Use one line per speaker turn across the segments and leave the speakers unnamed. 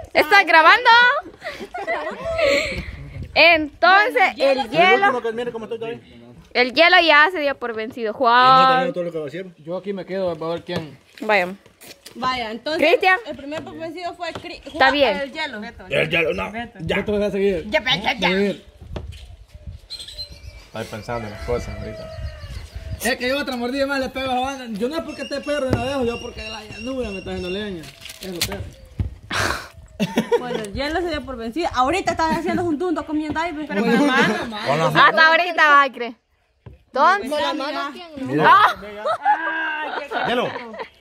¿Estás grabando? Entonces, el hielo ya se dio por vencido. Juan.
Yo aquí me quedo, a ver quién.
Vaya.
Vaya, entonces.
Cristian.
El primer por vencido fue
Está bien.
El hielo.
El hielo, no.
Ya te voy a seguir.
Ya.
Estoy pensando en las cosas ahorita.
Es que yo otra mordida más le pego a la banda. Yo no es porque esté perro y la dejo, yo porque la llanura me está haciendo leña. Es lo perro.
Bueno, el hielo se dio por vencido. Ahorita están haciendo un tunto comiendo ahí. Pero con la mano.
Hasta ahorita va a creer. Entonces.
Con la mano.
Hielo.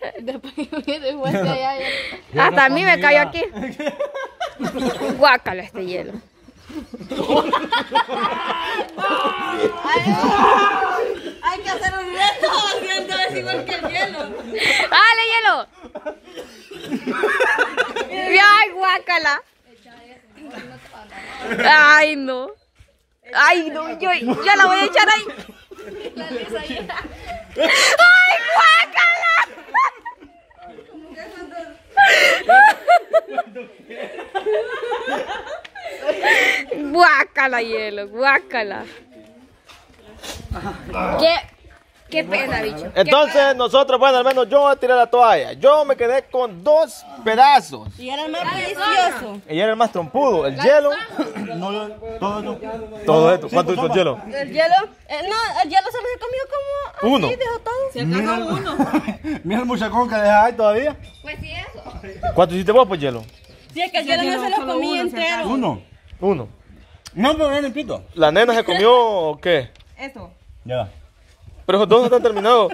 Hasta a mí me cayó aquí. Guácala este hielo.
Hay que hacer un reto haciendo eso igual que el hielo.
¡Dale, hielo! ¡Ay, guácala! ¡Ay, no! ¡Ay, no! Yo la voy a echar ahí. ¡Ay, guácala! Guácala, hielo, guácala. Qué pena, bicho.
Entonces nosotros, bueno, al menos yo tiré la toalla. Yo me quedé con 2 pedazos.
Y era el más delicioso.
Y era el más trompudo. El hielo. No, todo esto. ¿Cuánto hizo el hielo?
El hielo. No, el hielo se lo comió como.
Uno.
Así dejó todo. Se acabó uno.
Mira el muchachón que deja ahí todavía.
Pues sí, eso.
¿Cuánto hiciste vos, pues, hielo?
Sí, es que el hielo no se lo comí entero.
Uno.
No, pero no limpito.
¿La nena se comió o qué?
Eso.
Ya.
Pero esos dos están terminados.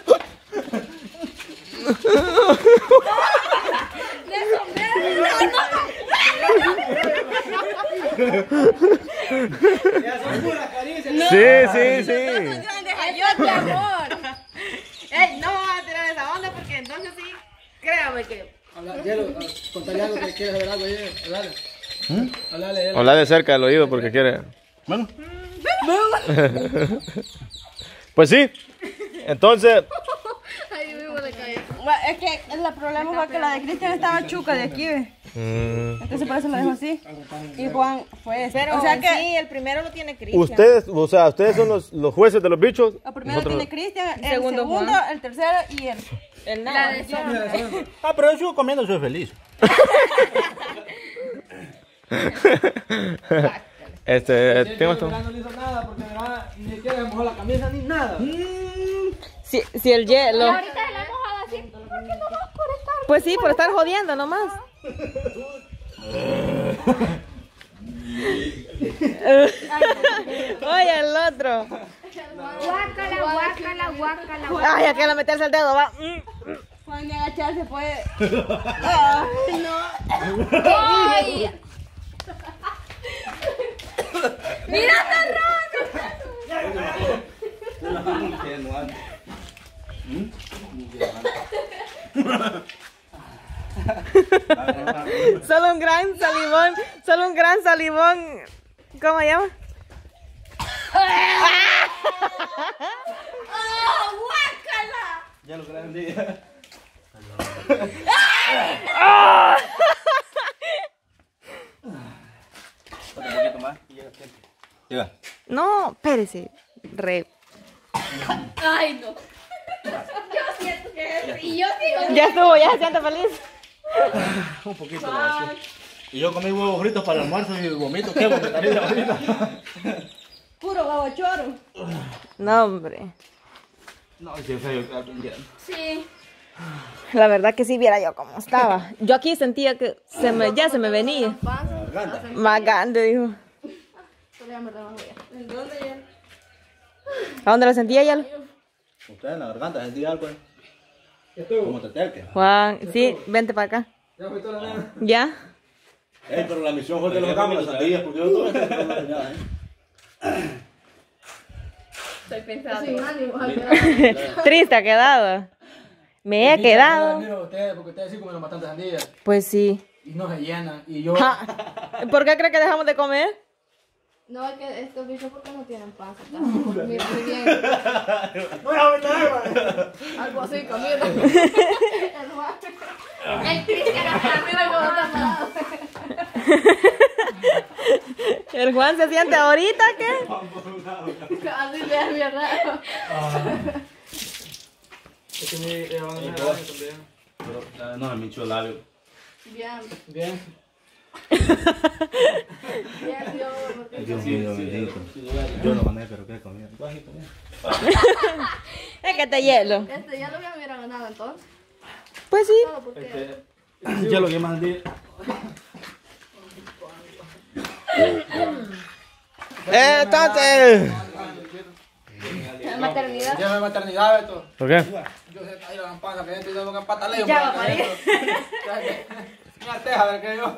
Sí.
Ayúdate, amor. Ey, no vamos a tirar esa onda porque entonces sí, créame que.
Hielo, contale algo que quieres saber algo, Hielo. Hablale.
Habla de cerca del oído porque quiere.
Bueno.
Pues sí. Entonces.
Es que el problema fue que la de Cristian estaba chuca de aquí, ¿ves? Entonces por eso lo dejó así. Y Juan fue ese.
Pero
o sea que
sí, el primero lo tiene Cristian.
Ustedes, o sea, ustedes son los jueces de los bichos.
el primero
Nosotros-
tiene Cristian, el
segundo
segundo,
Juan.
el tercero y el nada.
Ah, pero yo sigo comiendo, soy feliz.
¿tengo esto?
No le hizo nada porque ni siquiera se mojó la camisa ni nada.
Si el hielo.
Ahorita se la hemos mojado así. ¿Por qué no vas por estar?
Pues sí, por estar jodiendo nomás. Oye, el otro.
Guácala.
Ay, aquí le meterse el dedo, va. Juan de agacharse fue. Ay, no.
¡Ay! ¡Mira, está rojo!
Solo un gran salivón. ¿Cómo se llama?
Ya lo grande. Un poquito más y llega.
No, espérese.
¡Ay, no! Yo siento que es... Y yo digo...
Ya estuvo, ya se siente feliz.
Un poquito más. Y yo comí huevos fritos para el almuerzo y vomito. ¿Qué vomitaría ahorita?
Puro babochoro. No, hombre.
No, qué feo.
Sí.
La verdad que sí viera yo cómo estaba. Yo aquí sentía que ya se me venía. Más grande, dijo.
¿En dónde ya?
¿A dónde la sentía ya?
Usted en la garganta sentí algo. Como te terque.
Juan, sí, vente para acá.
Ya fue toda la nena.
¿Ya?
Ey, pero la misión fue que lo sacamos las sandías porque yo todo esto.
Estoy pensando.
Triste ha quedado. Me he quedado.
Mira ustedes, porque ustedes sí comen bastante sandías.
Pues sí.
Y no se llenan. Y yo.
¿Por qué crees que dejamos de comer?
No, es que estos bichos porque no tienen panza. Mira, muy bien. Algo así, camina. El Cristian, mira cómo está parado.
¿El Juan se siente ahorita qué?
Así le da bien raro.
Es que me van a dejar también.
No, me hinchó el labio.
Bien.
Bien.
Bien, Dios.
Dios mío, bendito. Yo lo gané, pero qué comida.
Es que te hielo.
Ya lo hubiera ganado entonces.
Pues sí.
Solo porque...
Ya lo que más di.
Entonces.
La maternidad.
Ya de maternidad, esto.
¿Por qué?
Yo sé ahí la campana, que dentro y tengo que pataleo.
Ya va, María.
Una teja, a ver qué yo.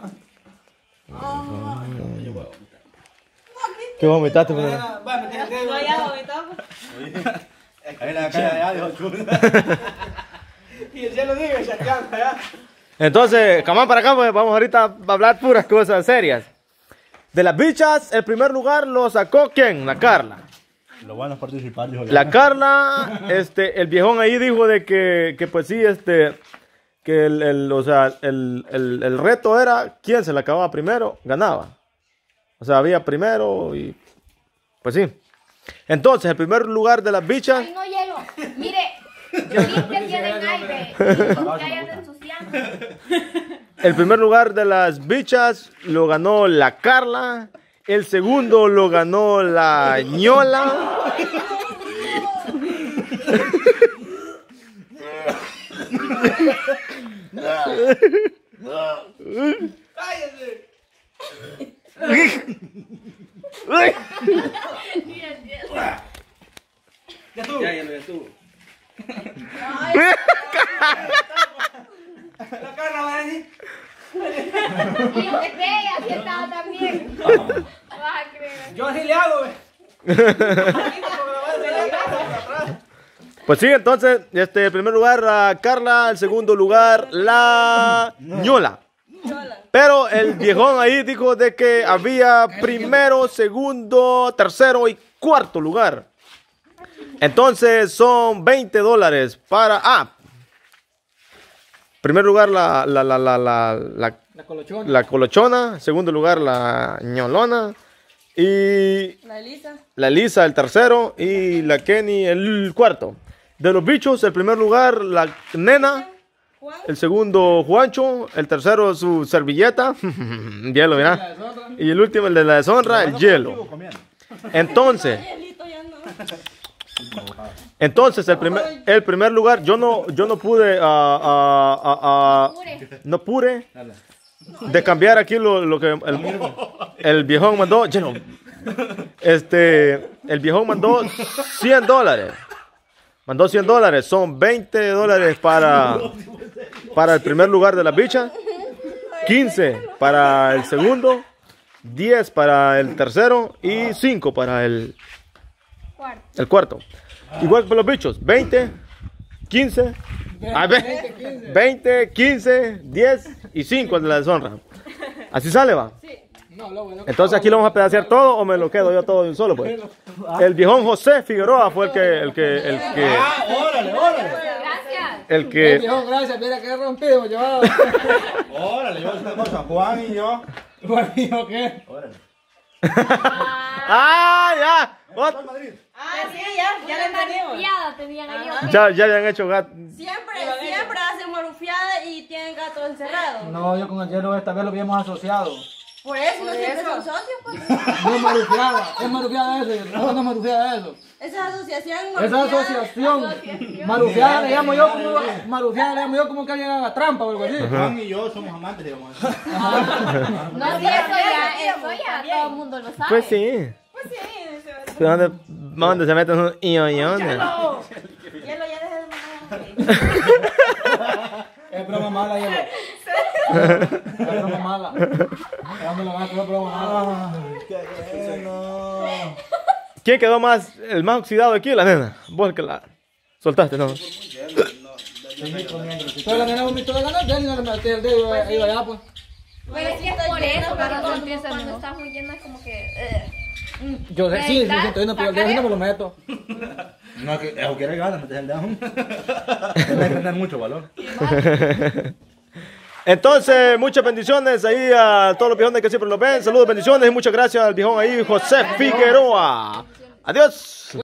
¿Qué vomitaste?
Bueno, me tiene que ir.
No, ya vomitó.
Ahí la calle allá, dijo chulo.
Y el cielo diga, chateando allá.
Entonces, camán para acá, pues vamos ahorita a hablar puras cosas serias. De las bichas, el primer lugar lo sacó ¿quién? La Carla.
Lo bueno es participar, dijo.
La Carla, el viejón ahí dijo de que pues sí, que el reto era quién se la acababa primero, ganaba. O sea, había primero y pues sí. Entonces, el primer lugar de las bichas,
Ay, no hielo. Mire, limpia tienen aire. Ya ya se ensuciando.
el primer lugar de las bichas lo ganó la Carla, el segundo lo ganó la ñola.
Ya estuvo.
Ya estuvo.
La carne va a decir.
Y usted así estaba también. Vas a creer.
Yo así le hago, ve.
Pues sí, entonces, el primer lugar la Carla, el segundo lugar la ñola. Pero el viejón ahí dijo de que había primero, segundo, tercero y cuarto lugar. Entonces son $20 para... primer lugar la
colochona.
la colochona, segundo lugar la ñolona y la Elisa el tercero y la Kenny el cuarto. De los bichos, el primer lugar la nena, el segundo Juancho, el tercero su servilleta, hielo, mira, y el último el de la deshonra, el hielo. Entonces el primer lugar yo no pude no pude de cambiar aquí lo que el viejón mandó. Hielo. El viejón mandó $100. Mandó $100, son $20 para el primer lugar de la bicha, 15 para el segundo, 10 para el tercero y 5 para el cuarto. Igual que para los bichos, 20, 15, 20, 15, 10 y 5 de la deshonra. ¿Así sale, va?
No, lo bueno.
Entonces aquí lo vamos a pedacear todo o me lo quedo yo todo de un solo, pues. El viejón José Figueroa fue el que
Órale.
Gracias.
el que
Viejo, gracias, mira que rompido, llevado.
Órale, yo una cosa, Juan y yo.
Bueno, ¿yo qué?
Órale.
ya.
Sí, ya le entendimos.
Fiada tenían ahí.
Ya habían hecho gato.
Siempre hacen marufiada y tienen gatos encerrados.
No, yo con el hielo esta vez lo habíamos asociado.
Por eso no siempre son socios, pues.
No es marufiada, es marufiada eso, no es marufiada eso.
Esa asociación
Esa asociación, marufiada le llamo yo como que alguien haga trampa o algo así.
Juan y yo somos amantes, digamos.
No, sí, eso ya todo el mundo lo sabe.
Pues sí. Pero ¿dónde se meten unos iones?
Hielo, ya deja de mandar.
Es broma mala, hielo. Es broma mala. Es broma mala.
¿Quién quedó el más oxidado aquí? La nena. Vos el que la soltaste, ¿no?
Pero la nena vomitó de ganas, ya ni no le metí el dedo ahí allá, pues.
Pero es que es por eso, pero cuando estás muy llena es como que...
Yo sé, sí, me siento lleno, pero el dedo sí no me lo meto.
No, que eso quiere ganas, metes el dedo. Tienes que tener mucho valor.
Entonces, muchas bendiciones ahí a todos los viejones que siempre lo ven. Saludos, bendiciones y muchas gracias al viejón ahí, José Figueroa. Adiós.